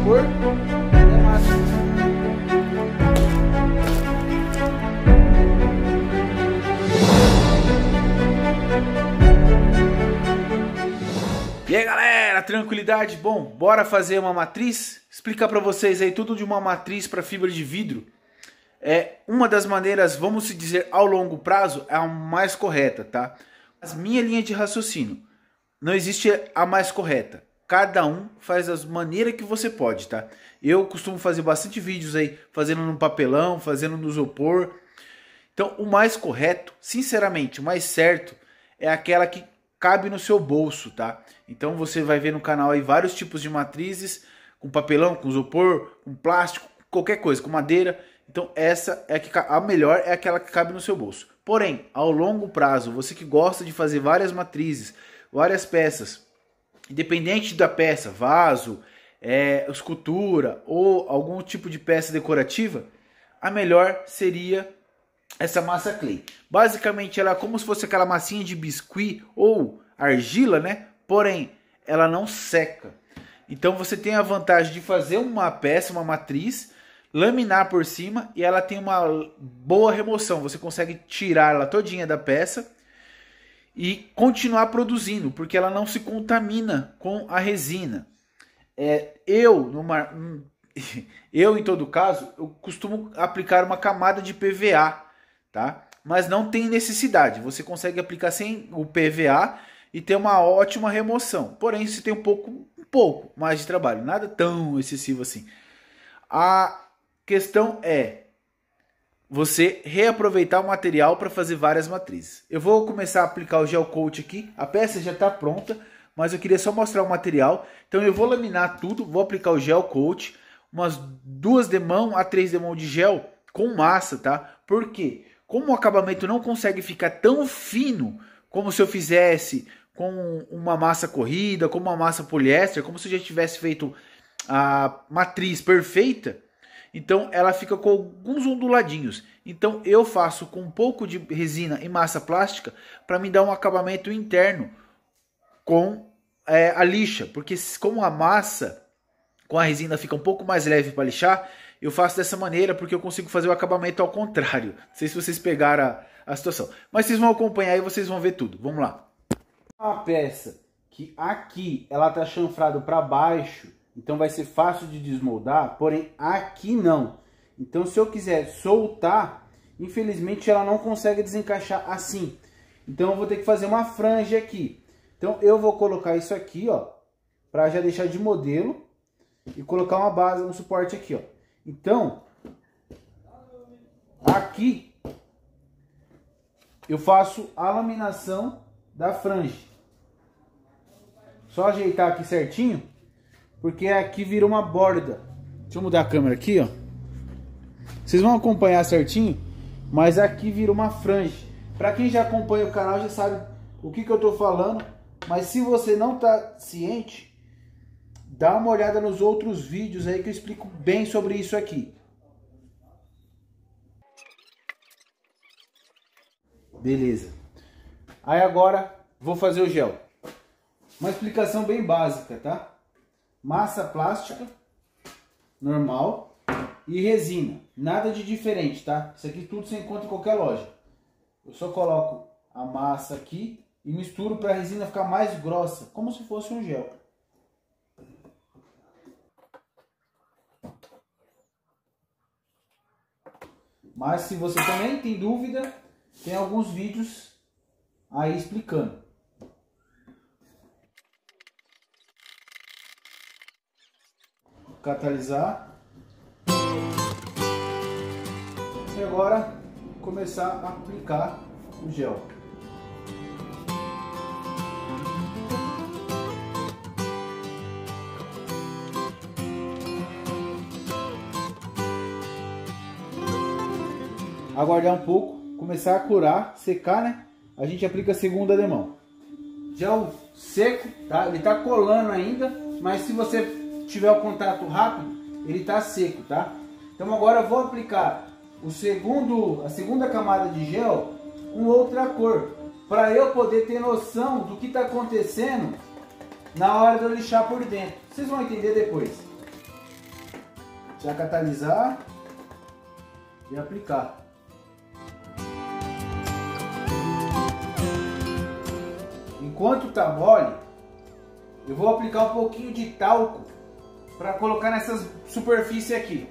cor e a massa. E aí galera, tranquilidade? Bom, bora fazer uma matriz? Explicar para vocês aí tudo de uma matriz para fibra de vidro. É uma das maneiras, vamos se dizer, ao longo prazo, é a mais correta, tá? A minha linha de raciocínio, não existe a mais correta. Cada um faz da maneira que você pode, tá? Eu costumo fazer bastante vídeos aí, fazendo no papelão, fazendo no isopor. Então, o mais correto, sinceramente, o mais certo, é aquela que cabe no seu bolso, tá? Então você vai ver no canal aí vários tipos de matrizes, com papelão, com isopor, com plástico, qualquer coisa, com madeira. Então essa é a melhor, é aquela que cabe no seu bolso. Porém, ao longo prazo, você que gosta de fazer várias matrizes, várias peças, independente da peça, vaso, escultura ou algum tipo de peça decorativa, a melhor seria essa massa clay. Basicamente ela é como se fosse aquela massinha de biscuit ou argila, né? Porém, ela não seca. Então você tem a vantagem de fazer uma peça, uma matriz, laminar por cima e ela tem uma boa remoção. Você consegue tirar ela todinha da peça e continuar produzindo, porque ela não se contamina com a resina. Eu, em todo caso, eu costumo aplicar uma camada de PVA, tá? Mas não tem necessidade. Você consegue aplicar sem o PVA e ter uma ótima remoção. Porém, você tem um pouco mais de trabalho. Nada tão excessivo assim. A questão é você reaproveitar o material para fazer várias matrizes. Eu vou começar a aplicar o gel coat aqui. A peça já está pronta, mas eu queria só mostrar o material. Então eu vou laminar tudo, vou aplicar o gel coat, umas 2 demãos a 3 demãos de gel com massa, tá? Por quê? Como o acabamento não consegue ficar tão fino como se eu fizesse com uma massa corrida, como uma massa poliéster, como se eu já tivesse feito a matriz perfeita, então ela fica com alguns onduladinhos. Então eu faço com um pouco de resina e massa plástica para me dar um acabamento interno com a lixa, porque como a massa com a resina fica um pouco mais leve para lixar, eu faço dessa maneira porque eu consigo fazer o acabamento ao contrário. Não sei se vocês pegaram a situação, mas vocês vão acompanhar e vocês vão ver tudo. Vamos lá. Uma peça que aqui ela tá chanfrado para baixo, então vai ser fácil de desmoldar, porém aqui não. Então se eu quiser soltar, infelizmente ela não consegue desencaixar assim. Então eu vou ter que fazer uma franja aqui. Então eu vou colocar isso aqui, ó, para já deixar de modelo e colocar uma base, um suporte aqui, ó. Então, aqui eu faço a laminação da franja. Só ajeitar aqui certinho, porque aqui vira uma borda. Deixa eu mudar a câmera aqui, ó. Vocês vão acompanhar certinho, mas aqui vira uma franja. Para quem já acompanha o canal já sabe o que eu tô falando, mas se você não tá ciente, dá uma olhada nos outros vídeos aí que eu explico bem sobre isso aqui. Beleza. Aí agora vou fazer o gel. Uma explicação bem básica, tá? Massa plástica, normal, e resina. Nada de diferente, tá? Isso aqui tudo você encontra em qualquer loja. Eu só coloco a massa aqui e misturo para a resina ficar mais grossa, como se fosse um gel. Mas se você também tem dúvida, tem alguns vídeos aí explicando. Catalisar. E agora começar a aplicar o gel. Aguardar um pouco, começar a curar, secar, né? A gente aplica a segunda demão. Gel seco, tá? Ele tá colando ainda, mas se você tiver o contato rápido, ele tá seco, tá? Então agora eu vou aplicar a segunda camada de gel com outra cor, para eu poder ter noção do que tá acontecendo na hora de eu lixar por dentro. Vocês vão entender depois. Já catalisar e aplicar. Enquanto tá mole, eu vou aplicar um pouquinho de talco para colocar nessas superfícies aqui.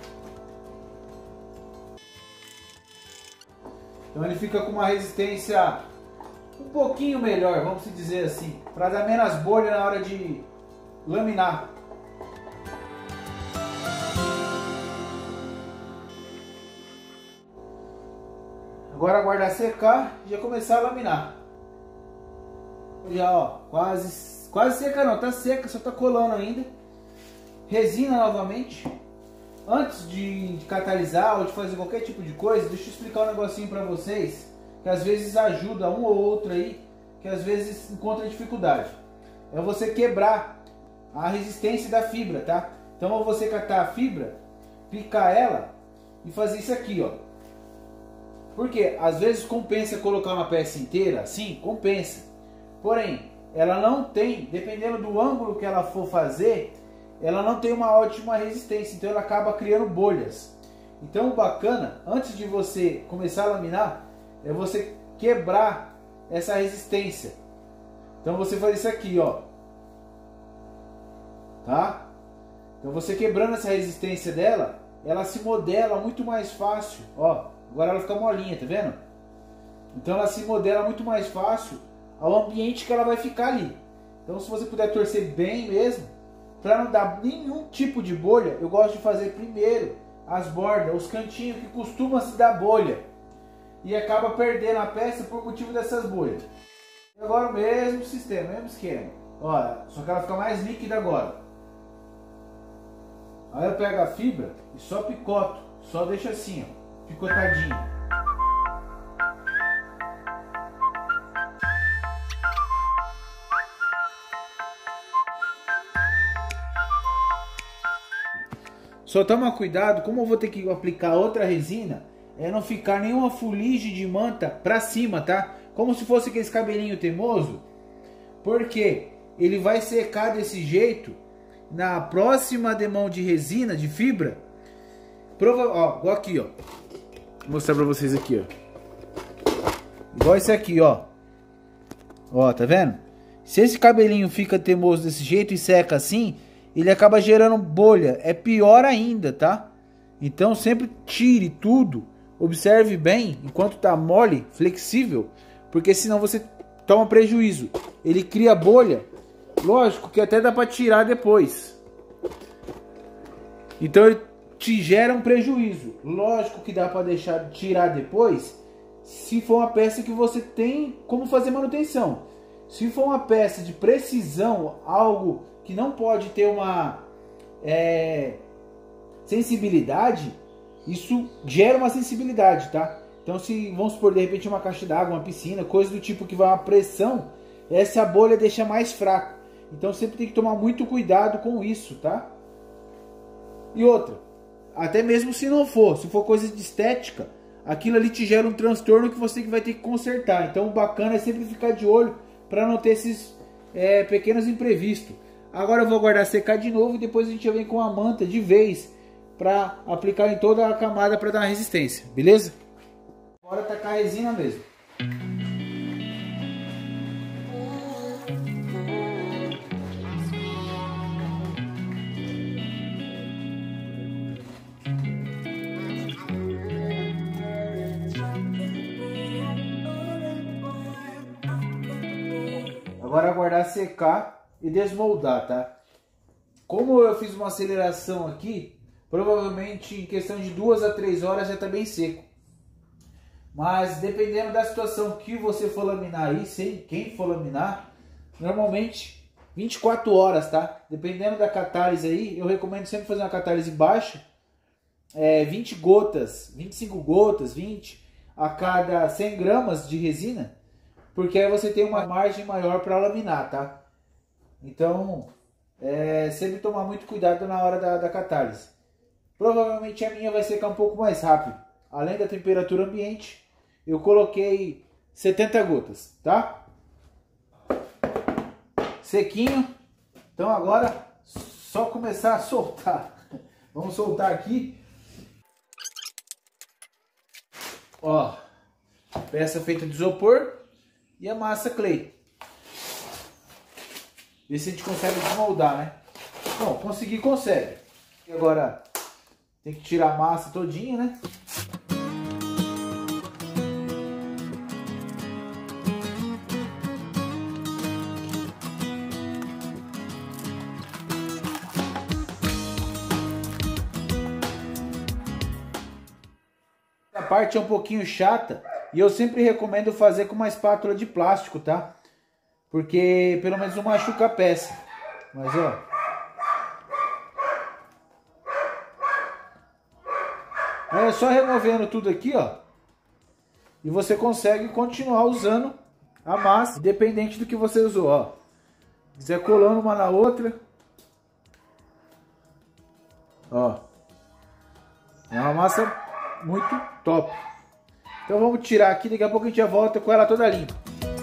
Então ele fica com uma resistência um pouquinho melhor, vamos dizer assim, para dar menos bolha na hora de laminar. Agora aguardar secar e já começar a laminar. Já ó, quase seca não, tá seca, só tá colando ainda. Resina novamente. Antes de catalisar ou de fazer qualquer tipo de coisa, deixa eu explicar um negocinho pra vocês, que às vezes ajuda um ou outro aí, que às vezes encontra dificuldade. É você quebrar a resistência da fibra, tá? Então você catar a fibra, picar ela e fazer isso aqui, ó. Porque às vezes compensa colocar uma peça inteira, assim, compensa. Porém, ela não tem, dependendo do ângulo que ela for fazer, ela não tem uma ótima resistência, então ela acaba criando bolhas. Então o bacana, antes de você começar a laminar, é você quebrar essa resistência. Então você faz isso aqui, ó. Tá? Então você quebrando essa resistência dela, ela se modela muito mais fácil, ó. Agora ela fica molinha, tá vendo? Então ela se modela muito mais fácil ao ambiente que ela vai ficar ali. Então se você puder torcer bem mesmo, para não dar nenhum tipo de bolha, eu gosto de fazer primeiro as bordas, os cantinhos que costuma se dar bolha. E acaba perdendo a peça por motivo dessas bolhas. Agora o mesmo sistema, mesmo esquema. Olha, só que ela fica mais líquida agora. Aí eu pego a fibra e só picoto, só deixo assim, ó, picotadinho. Só toma cuidado, como eu vou ter que aplicar outra resina, é não ficar nenhuma fuligem de manta pra cima, tá? Como se fosse aquele cabelinho teimoso, porque ele vai secar desse jeito na próxima demão de resina, de fibra. Ó, igual aqui, ó. Vou mostrar pra vocês aqui, ó. Igual esse aqui, ó. Ó, tá vendo? Se esse cabelinho fica teimoso desse jeito e seca assim, ele acaba gerando bolha. É pior ainda, tá? Então sempre tire tudo. Observe bem enquanto tá mole, flexível, porque senão você toma prejuízo. Ele cria bolha. Lógico que até dá para tirar depois. Então ele te gera um prejuízo. Lógico que dá para tirar depois, se for uma peça que você tem como fazer manutenção. Se for uma peça de precisão, algo que não pode ter uma sensibilidade, isso gera uma sensibilidade, tá? Então se, vamos supor, de repente uma caixa d'água, uma piscina, coisa do tipo que vai uma pressão, essa bolha deixa mais fraco. Então sempre tem que tomar muito cuidado com isso, tá? E outra, até mesmo se não for, se for coisa de estética, aquilo ali te gera um transtorno que você vai ter que consertar. Então o bacana é sempre ficar de olho para não ter esses pequenos imprevistos. Agora eu vou aguardar secar de novo e depois a gente vem com a manta de vez para aplicar em toda a camada para dar uma resistência, beleza? Agora tacar a resina mesmo. Agora aguardar secar e desmoldar, tá? Como eu fiz uma aceleração aqui, provavelmente em questão de 2 a 3 horas já está bem seco. Mas dependendo da situação que você for laminar aí, sei quem for laminar, normalmente 24 horas, tá? Dependendo da catálise aí, eu recomendo sempre fazer uma catálise baixa, 20 gotas, 25 gotas, 20 a cada 100 gramas de resina, porque aí você tem uma margem maior para laminar, tá? Então, sempre tomar muito cuidado na hora da catálise. Provavelmente a minha vai secar um pouco mais rápido. Além da temperatura ambiente, eu coloquei 70 gotas, tá? Sequinho. Então agora, só começar a soltar. Vamos soltar aqui. Ó, peça feita de isopor e a massa clay. Ver se a gente consegue desmoldar, né? Bom, conseguir consegue. E agora tem que tirar a massa todinha, né? A parte é um pouquinho chata e eu sempre recomendo fazer com uma espátula de plástico, tá? Porque pelo menos não machuca a peça. Mas ó, é só removendo tudo aqui, ó, e você consegue continuar usando a massa, independente do que você usou, ó. Se quiser colando uma na outra, ó, é uma massa muito top. Então vamos tirar aqui, daqui a pouco a gente já volta com ela toda limpa.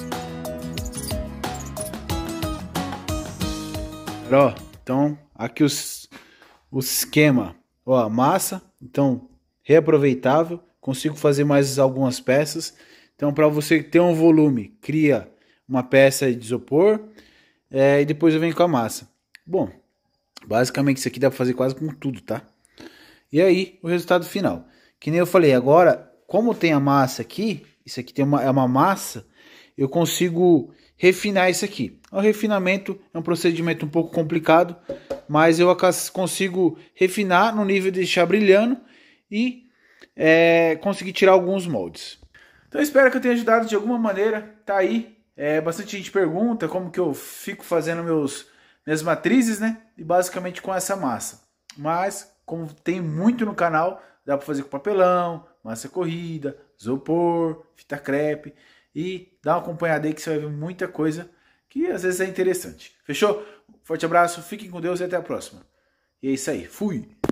Ó, então aqui o esquema, ó, a massa, então reaproveitável, consigo fazer mais algumas peças. Então para você ter um volume, cria uma peça de isopor, e depois eu venho com a massa. Bom, basicamente isso aqui dá para fazer quase com tudo, tá? E aí o resultado final, que nem eu falei, agora como tem a massa aqui, isso aqui é uma massa, eu consigo refinar isso aqui. O refinamento é um procedimento um pouco complicado, mas eu consigo refinar no nível de deixar brilhando e conseguir tirar alguns moldes. Então eu espero que eu tenha ajudado de alguma maneira. Tá aí, bastante gente pergunta como que eu fico fazendo minhas matrizes, né? E basicamente com essa massa. Mas como tem muito no canal, dá para fazer com papelão, massa corrida, isopor, fita crepe. E dá uma acompanhada aí que você vai ver muita coisa que às vezes é interessante. Fechou? Forte abraço, fiquem com Deus e até a próxima. E é isso aí, fui!